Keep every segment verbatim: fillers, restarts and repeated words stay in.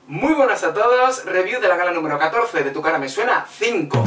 Muy buenas a todos, review de la gala número catorce de Tu cara me suena cinco.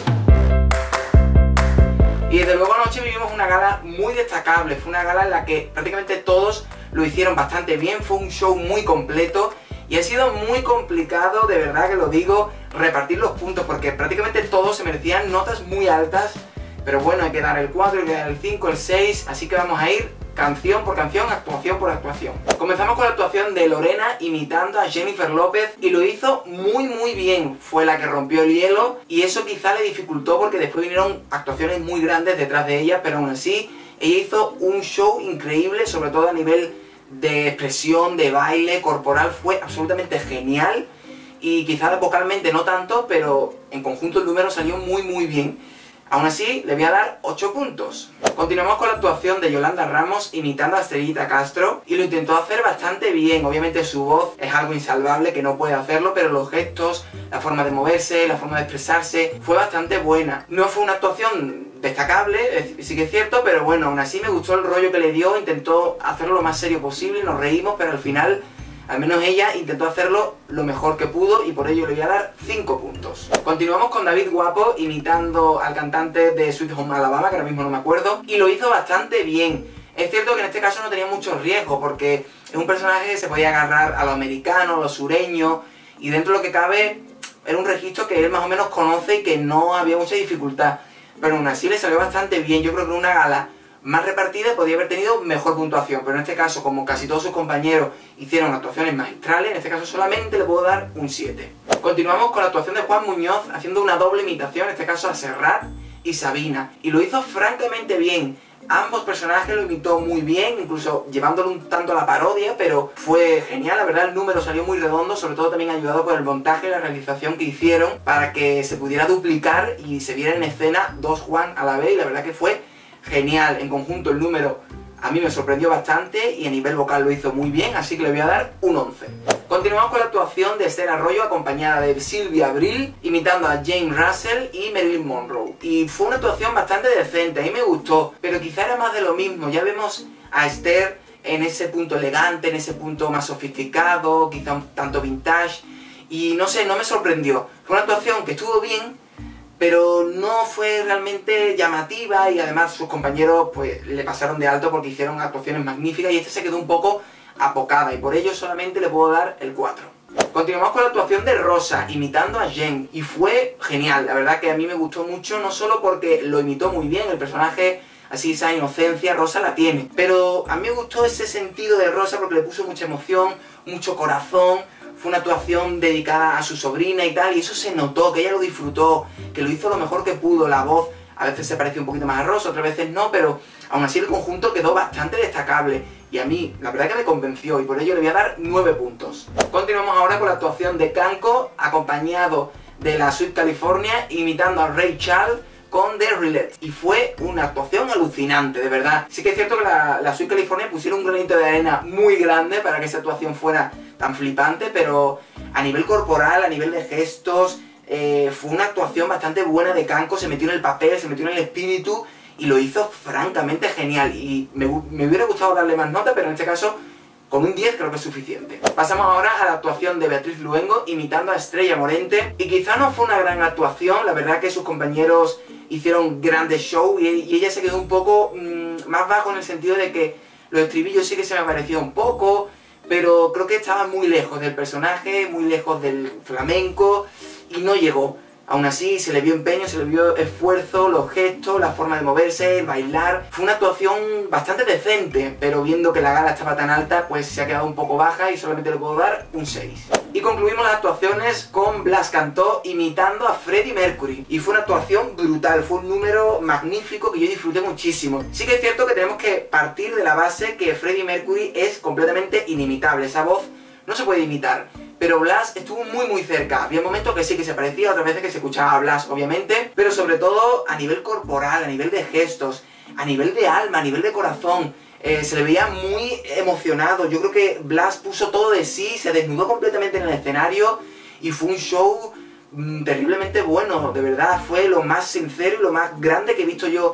Y desde luego anoche vivimos una gala muy destacable, fue una gala en la que prácticamente todos lo hicieron bastante bien, fue un show muy completo y ha sido muy complicado, de verdad que lo digo, repartir los puntos porque prácticamente todos se merecían notas muy altas, pero bueno, hay que dar el cuatro, hay que dar el cinco, el seis, así que vamos a ir canción por canción, actuación por actuación. Comenzamos con la actuación de Lorena imitando a Jennifer López y lo hizo muy muy bien, fue la que rompió el hielo y eso quizá le dificultó porque después vinieron actuaciones muy grandes detrás de ella, pero aún así ella hizo un show increíble, sobre todo a nivel de expresión, de baile, corporal, fue absolutamente genial y quizá vocalmente no tanto, pero en conjunto el número salió muy muy bien. Aún así, le voy a dar ocho puntos. Continuamos con la actuación de Yolanda Ramos imitando a Estrellita Castro y lo intentó hacer bastante bien. Obviamente su voz es algo insalvable que no puede hacerlo, pero los gestos, la forma de moverse, la forma de expresarse fue bastante buena. No fue una actuación destacable, sí que es cierto, pero bueno, aún así me gustó el rollo que le dio, intentó hacerlo lo más serio posible, nos reímos, pero al final, al menos ella intentó hacerlo lo mejor que pudo y por ello le voy a dar cinco puntos. Continuamos con David Guapo imitando al cantante de Sweet Home Alabama, que ahora mismo no me acuerdo, y lo hizo bastante bien. Es cierto que en este caso no tenía mucho riesgo porque es un personaje que se podía agarrar a lo americano, a lo sureño, y dentro de lo que cabe era un registro que él más o menos conoce y que no había mucha dificultad. Pero aún así le salió bastante bien. Yo creo que en una gala más repartida podría haber tenido mejor puntuación, pero en este caso, como casi todos sus compañeros hicieron actuaciones magistrales, en este caso solamente le puedo dar un siete. Continuamos con la actuación de Juan Muñoz haciendo una doble imitación, en este caso a Serrat y Sabina, y lo hizo francamente bien. Ambos personajes lo imitó muy bien, incluso llevándolo un tanto a la parodia, pero fue genial, la verdad el número salió muy redondo, sobre todo también ayudado por el montaje y la realización que hicieron para que se pudiera duplicar y se viera en escena dos Juan a la vez, y la verdad que fue genial. En conjunto el número a mí me sorprendió bastante y a nivel vocal lo hizo muy bien, así que le voy a dar un once. Continuamos con la actuación de Esther Arroyo acompañada de Silvia Abril imitando a Jane Russell y Marilyn Monroe. Y fue una actuación bastante decente, a mí me gustó, pero quizá era más de lo mismo. Ya vemos a Esther en ese punto elegante, en ese punto más sofisticado, quizá un tanto vintage, y no sé, no me sorprendió. Fue una actuación que estuvo bien, pero no fue realmente llamativa y además sus compañeros pues le pasaron de alto porque hicieron actuaciones magníficas y este se quedó un poco apocada y por ello solamente le puedo dar el cuatro. Continuamos con la actuación de Rosa imitando a Jen y fue genial, la verdad que a mí me gustó mucho, no solo porque lo imitó muy bien, el personaje así, esa inocencia, Rosa la tiene, pero a mí me gustó ese sentido de Rosa porque le puso mucha emoción, mucho corazón. Fue una actuación dedicada a su sobrina y tal, y eso se notó, que ella lo disfrutó, que lo hizo lo mejor que pudo. La voz a veces se pareció un poquito más a Rosa, otras veces no, pero aún así el conjunto quedó bastante destacable. Y a mí, la verdad que me convenció, y por ello le voy a dar nueve puntos. Continuamos ahora con la actuación de Kanko, acompañado de la Sweet California, imitando a Ray Charles con The Roulette. Y fue una actuación alucinante, de verdad. Sí que es cierto que la, la Sweet California pusieron un granito de arena muy grande para que esa actuación fuera tan flipante, pero a nivel corporal, a nivel de gestos, eh, fue una actuación bastante buena de Kanko, se metió en el papel, se metió en el espíritu y lo hizo francamente genial. Y me, me hubiera gustado darle más nota, pero en este caso con un diez creo que es suficiente. Pasamos ahora a la actuación de Beatriz Luengo imitando a Estrella Morente y quizá no fue una gran actuación, la verdad que sus compañeros hicieron grandes show y, y ella se quedó un poco mmm, más bajo en el sentido de que los estribillos sí que se me pareció un poco, pero creo que estaba muy lejos del personaje, muy lejos del flamenco y no llegó. Aún así se le vio empeño, se le vio esfuerzo, los gestos, la forma de moverse, bailar. Fue una actuación bastante decente, pero viendo que la gala estaba tan alta, pues se ha quedado un poco baja y solamente le puedo dar un seis. Y concluimos las actuaciones con Blas Cantó imitando a Freddie Mercury. Y fue una actuación brutal, fue un número magnífico que yo disfruté muchísimo. Sí que es cierto que tenemos que partir de la base que Freddie Mercury es completamente inimitable, esa voz no se puede imitar. Pero Blas estuvo muy muy cerca, había momentos que sí que se parecía, otras veces que se escuchaba a Blas obviamente, pero sobre todo a nivel corporal, a nivel de gestos, a nivel de alma, a nivel de corazón, eh, se le veía muy emocionado. Yo creo que Blas puso todo de sí, se desnudó completamente en el escenario y fue un show mmm, terriblemente bueno, de verdad, fue lo más sincero y lo más grande que he visto yo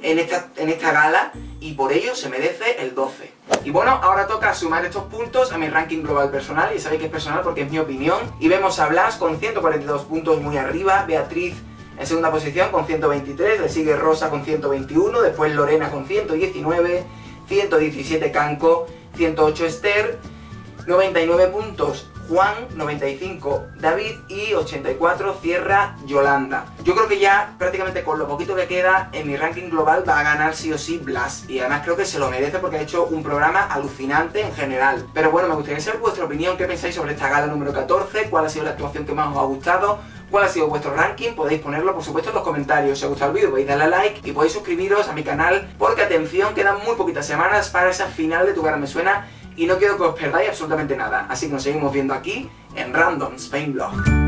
en esta, en esta gala y por ello se merece el doce. Y bueno, ahora toca sumar estos puntos a mi ranking global personal, y sabéis que es personal porque es mi opinión. Y vemos a Blas con ciento cuarenta y dos puntos muy arriba, Beatriz en segunda posición con ciento veintitrés, le sigue Rosa con ciento veintiuno, después Lorena con ciento diecinueve, ciento diecisiete Canco, ciento ocho Esther, noventa y nueve puntos Juan, noventa y cinco David y ochenta y cuatro cierra Yolanda. Yo creo que ya prácticamente con lo poquito que queda en mi ranking global va a ganar sí o sí Blas, y además creo que se lo merece porque ha hecho un programa alucinante en general. Pero bueno, me gustaría saber vuestra opinión, qué pensáis sobre esta gala número catorce, cuál ha sido la actuación que más os ha gustado, cuál ha sido vuestro ranking, podéis ponerlo por supuesto en los comentarios. Si os ha gustado el vídeo podéis darle a like y podéis suscribiros a mi canal porque atención, quedan muy poquitas semanas para esa final de Tu Cara Me Suena y no quiero que os perdáis absolutamente nada. Así que nos seguimos viendo aquí en Random Spain Vlog.